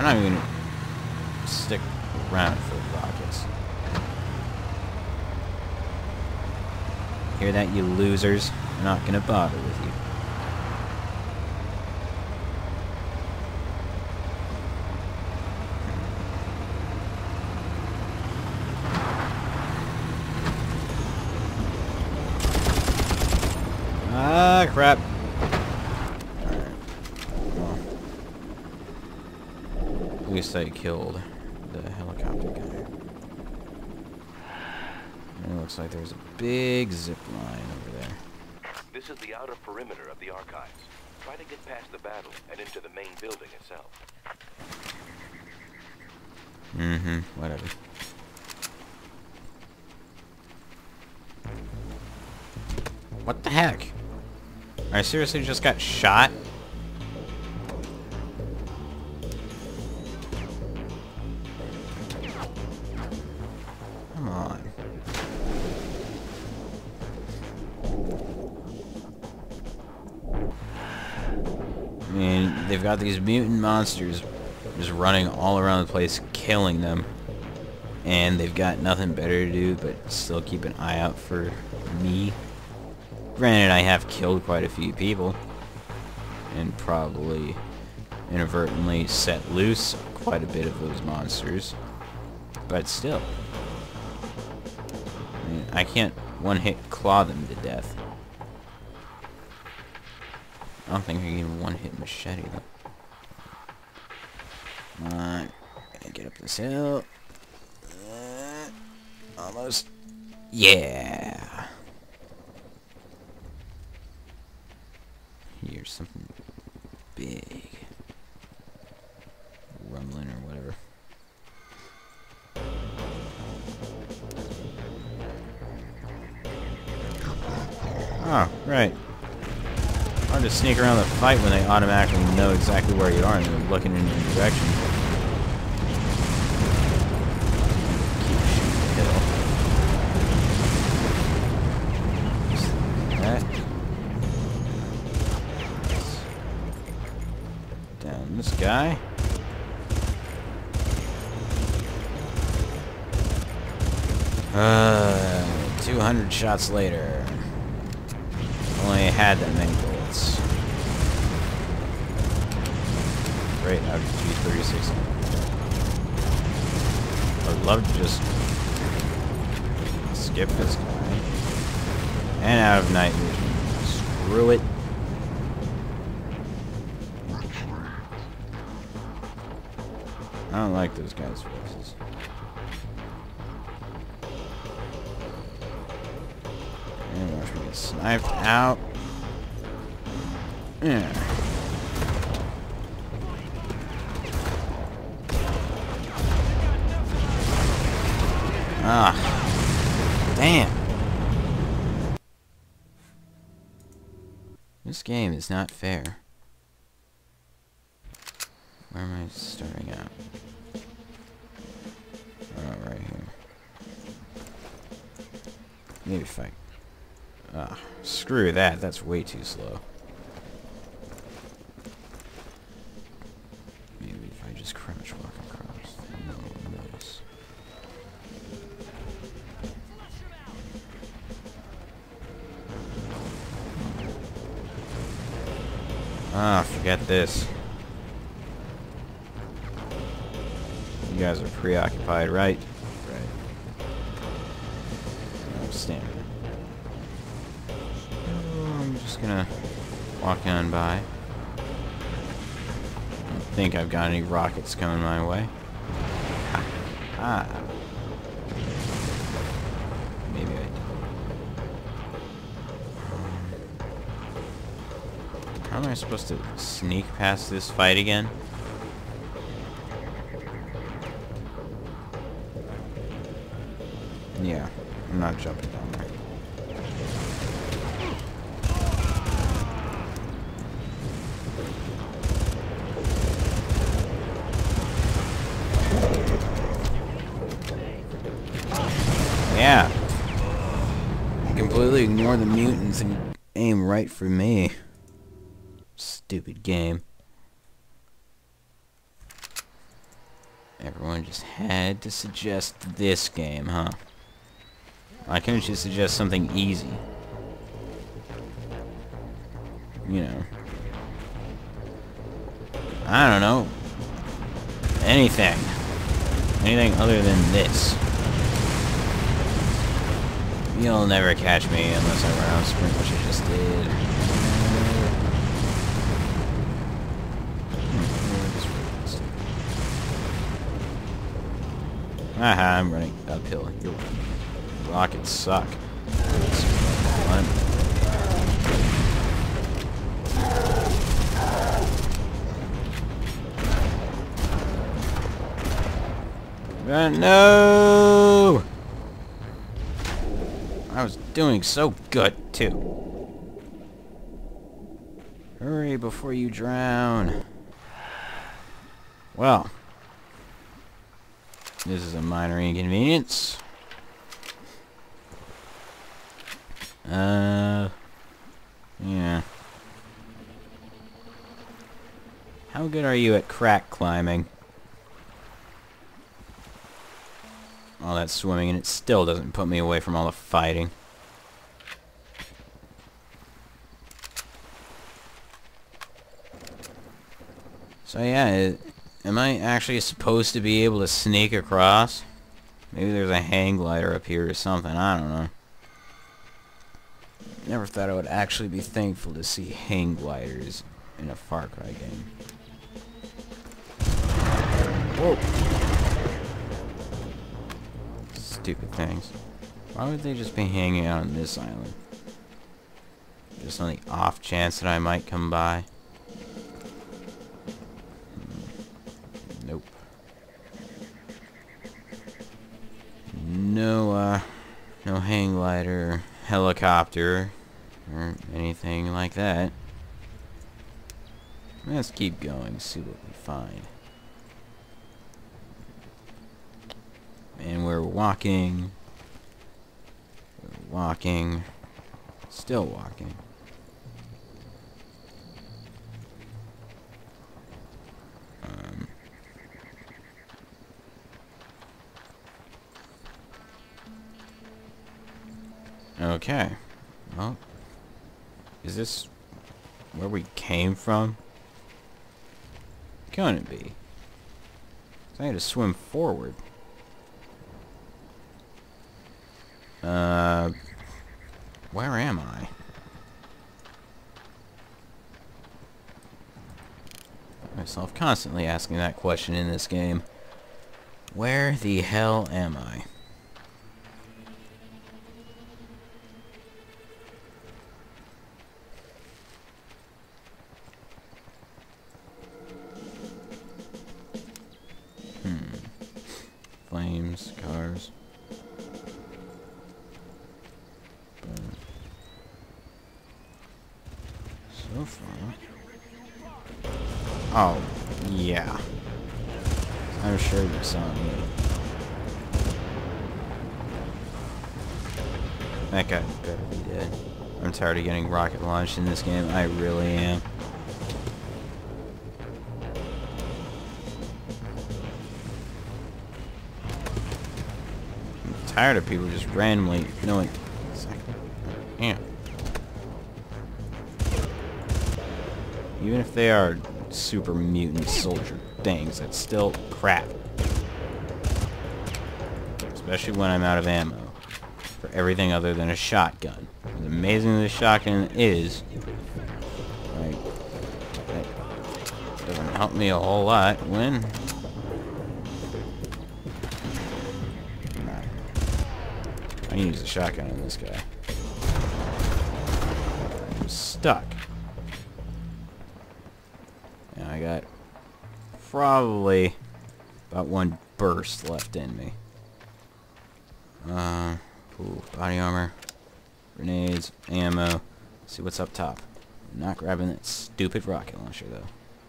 I'm not even gonna stick around for rockets. Hear that, you losers? I'm not gonna bother with you. Ah, crap. Alright. Well, at least I killed the helicopter guy. And it looks like there's a big zip line over there. This is the outer perimeter of the archives. Try to get past the battle and into the main building itself. Whatever. What the heck? I seriously just got shot? Come on. I mean, they've got these mutant monsters just running all around the place, killing them. And they've got nothing better to do but still keep an eye out for me. Granted, I have killed quite a few people. And probably inadvertently set loose quite a bit of those monsters. But still. I mean, I can't one-hit claw them to death. I don't think I can even one-hit machete them. Come on. Get up this hill. Almost. Yeah. Here's something big. Rumbling or whatever. Oh, right. Hard to sneak around the fight when they automatically know exactly where you are and they're looking in your direction. Keep shooting the hill. Just like that. Down this guy. Uh, 200 shots later. Only had that many bullets. Great, out of G36. I'd love to just skip this guy. And out of night vision. Screw it. I don't like those guys' voices. And watch me get sniped out. Yeah. Ah. Damn. This game is not fair. Where am I starting out? Oh, right here. Maybe if I... Ah, screw that. That's way too slow. Maybe if I just crouch walk across. No one knows. Ah, forget this. You guys are preoccupied, right? Right. I'm standing. I'm just gonna walk on by. I don't think I've got any rockets coming my way. Ha. Ah. Maybe I do. How am I supposed to sneak past this fight again? Yeah, I'm not jumping down there. Yeah. I completely ignore the mutants and aim right for me. Stupid game. just had to suggest this game, huh? Why couldn't you suggest something easy? You know. I don't know. Anything. Anything other than this. You'll never catch me unless I run out of sprint, which I just did. Aha, I'm running uphill. Your rockets suck. No! I was doing so good, too. Hurry before you drown. Well. This is a minor inconvenience. Yeah. How good are you at crack climbing? All that swimming, and it still doesn't put me away from all the fighting. So yeah, am I actually supposed to be able to sneak across? Maybe there's a hang glider up here or something, I don't know. Never thought I would actually be thankful to see hang gliders in a Far Cry game. Whoa! Stupid things. Why would they just be hanging out on this island? Just on the off chance that I might come by? Nope. No hang glider, helicopter, or anything like that. Let's keep going, see what we find. And we're walking. We're walking. Still walking. Okay. Well, is this where we came from? Couldn't be. So I had to swim forward. Where am I? Myself constantly asking that question in this game. Where the hell am I? Flames, cars. So far. Oh, yeah. I'm sure you saw me. That guy better be dead. I'm tired of getting rocket launched in this game. I really am. I'm tired of people just randomly knowing exactly. Yeah. Even if they are super mutant soldier things, that's still crap. Especially when I'm out of ammo for everything other than a shotgun. As amazing as a shotgun is, like, that doesn't help me a whole lot when I can use a shotgun on this guy. I'm stuck. And I got probably about one burst left in me. Ooh, body armor, grenades, ammo. Let's see what's up top. I'm not grabbing that stupid rocket launcher though.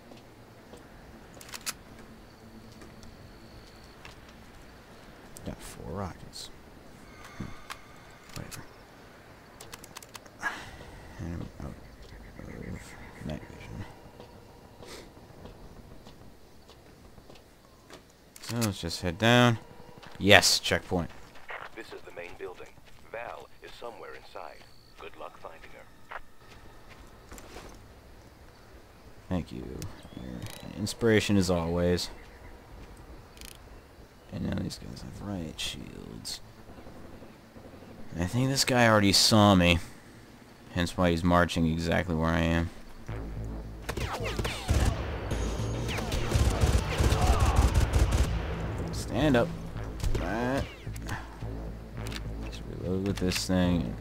Got 4 rockets. Whatever. And I'm out of night vision. So let's just head down. Yes, checkpoint. This is the main building. Val is somewhere inside. Good luck finding her. Thank you. Your inspiration as always. And now these guys have riot shields. I think this guy already saw me. Hence why he's marching exactly where I am. Stand up. Alright. Let's reload with this thing.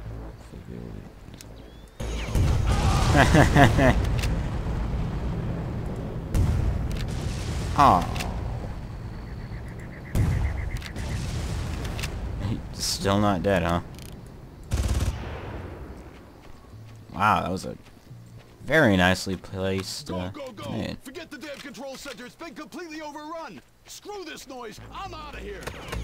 Oh. He's still not dead, huh? Wow, that was a very nicely placed Go! man. Forget the damn control center. It's been completely overrun. Screw this noise. I'm out of here.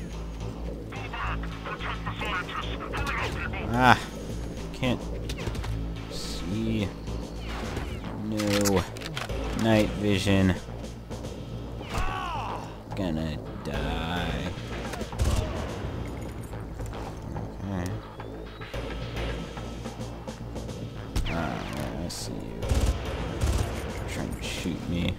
Ah, can't see. No night vision. Gonna die. Okay. I see you. Trying to shoot me.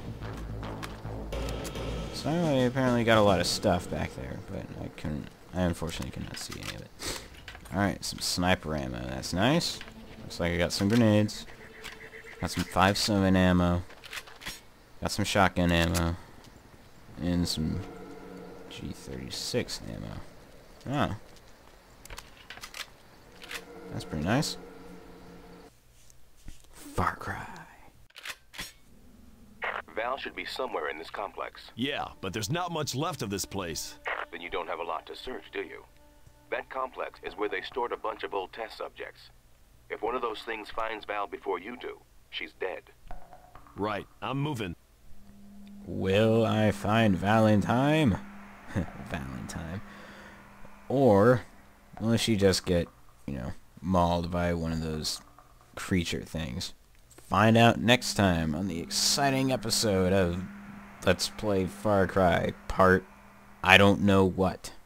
So I apparently got a lot of stuff back there, but I unfortunately cannot see any of it. Alright, some sniper ammo. That's nice. Looks like I got some grenades. Got some 5.7 ammo. Got some shotgun ammo. And some G36 ammo. Oh. That's pretty nice. Far Cry. Val should be somewhere in this complex. Yeah, but there's not much left of this place. Then you don't have a lot to search, do you? That complex is where they stored a bunch of old test subjects. If one of those things finds Val before you do, she's dead. Right, I'm moving. Will I find Valentine? Valentine. Or will she just get, you know, mauled by one of those creature things? Find out next time on the exciting episode of Let's Play Far Cry Part I don't know what.